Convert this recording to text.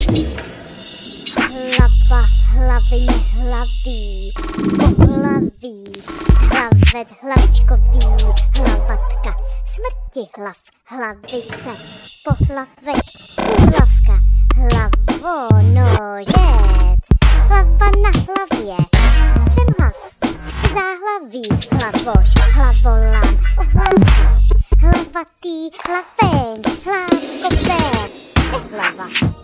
Hlava, hlavy, nehlaví, pohlaví, hlavec, hlavičkový, hlavatka, smrti hlav, hlavice, pohlavek, hlavka, hlavonožec, hlava na hlavě, střemhlav, záhlaví, hlavoš, hlavolám, ohlavky, hlavatý, hlaveň, hlávkové, hlava.